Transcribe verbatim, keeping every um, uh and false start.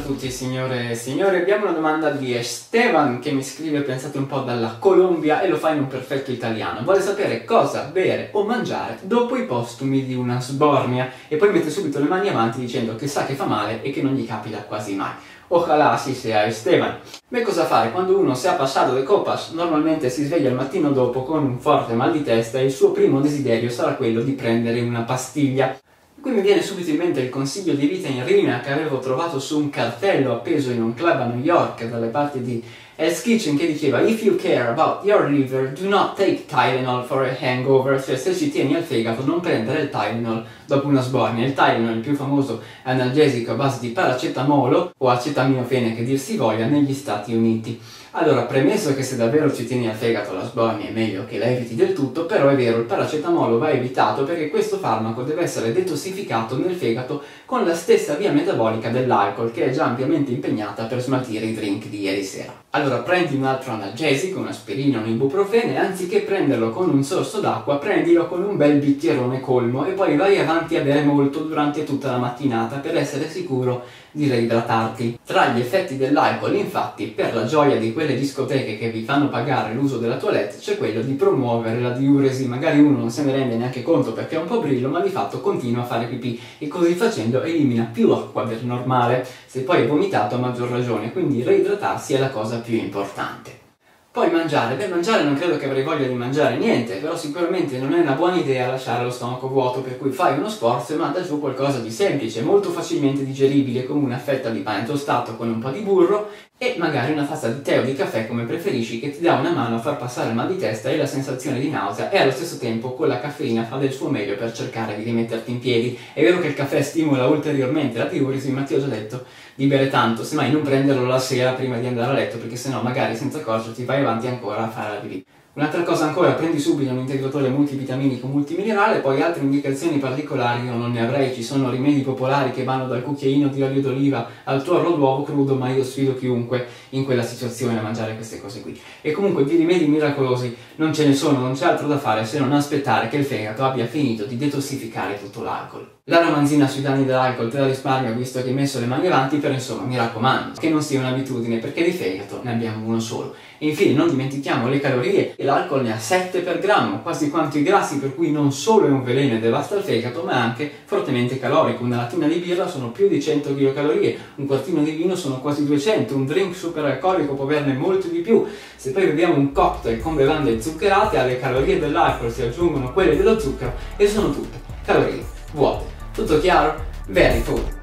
a tutti signore e signori, abbiamo una domanda di Esteban che mi scrive, pensate un po', dalla Colombia e lo fa in un perfetto italiano. Vuole sapere cosa bere o mangiare dopo i postumi di una sbornia e poi mette subito le mani avanti dicendo che sa che fa male e che non gli capita quasi mai. Ojalá así sea, Esteban. Beh, cosa fare? Quando uno si è passato de copas, normalmente si sveglia il mattino dopo con un forte mal di testa e il suo primo desiderio sarà quello di prendere una pastiglia. Qui mi viene subito in mente il consiglio di vita in rima che avevo trovato su un cartello appeso in un club a New York dalle parti di Hell's Kitchen che diceva "If you care about your liver, do not take Tylenol for a hangover", cioè se ci tieni al fegato non prendere il Tylenol dopo una sbornia. Il Tylenol è il più famoso analgesico a base di paracetamolo o acetaminofene che dir si voglia negli Stati Uniti. Allora, premesso che se davvero ci tieni al fegato la sbornia è meglio che la eviti del tutto, però è vero, il paracetamolo va evitato perché questo farmaco deve essere detossificato nel fegato con la stessa via metabolica dell'alcol che è già ampiamente impegnata per smaltire i drink di ieri sera. Allora prendi un altro analgesico, un'aspirina o un ibuprofene, e anziché prenderlo con un sorso d'acqua, prendilo con un bel bicchierone colmo e poi vai avanti a bere molto durante tutta la mattinata per essere sicuro di reidratarti. Tra gli effetti dell'alcol, infatti, per la gioia di quelle discoteche che vi fanno pagare l'uso della toilette, c'è quello di promuovere la diuresi. Magari uno non se ne rende neanche conto perché è un po' brillo, ma di fatto continua a fare pipì e così facendo elimina più acqua del normale. Se poi hai vomitato a maggior ragione, quindi reidratarsi è la cosa più importante. Poi mangiare, beh mangiare non credo che avrei voglia di mangiare niente, però sicuramente non è una buona idea lasciare lo stomaco vuoto, per cui fai uno sforzo e manda giù qualcosa di semplice, molto facilmente digeribile, come una fetta di pane tostato con un po' di burro e magari una tazza di tè o di caffè come preferisci, che ti dà una mano a far passare il mal di testa e la sensazione di nausea, e allo stesso tempo con la caffeina fa del suo meglio per cercare di rimetterti in piedi. È vero che il caffè stimola ulteriormente la diuresi, ma ti ho già detto di bere tanto, semmai non prenderlo la sera prima di andare a letto, perché sennò magari senza accorgerti vai avanti ancora a fare la pipì. Un'altra cosa ancora, prendi subito un integratore multivitaminico multiminerale, poi altre indicazioni particolari io non ne avrei. Ci sono rimedi popolari che vanno dal cucchiaino di olio d'oliva al tuorlo d'uovo crudo, ma io sfido chiunque in quella situazione a mangiare queste cose qui. E comunque di rimedi miracolosi non ce ne sono, non c'è altro da fare se non aspettare che il fegato abbia finito di detossificare tutto l'alcol. La romanzina sui danni dell'alcol te la risparmio visto che hai messo le mani avanti, però insomma mi raccomando che non sia un'abitudine, perché di fegato ne abbiamo uno solo. E infine non dimentichiamo le calorie, e l'alcol ne ha sette per grammo, quasi quanto i grassi, per cui non solo è un veleno e devasta il fegato, ma anche fortemente calorico. Una lattina di birra sono più di cento chilocalorie, un quartino di vino sono quasi duecento, un drink super alcolico può averne molto di più. Se poi beviamo un cocktail con bevande zuccherate, alle calorie dell'alcol si aggiungono quelle dello zucchero e sono tutte calorie vuote. Tutto chiaro? Very food.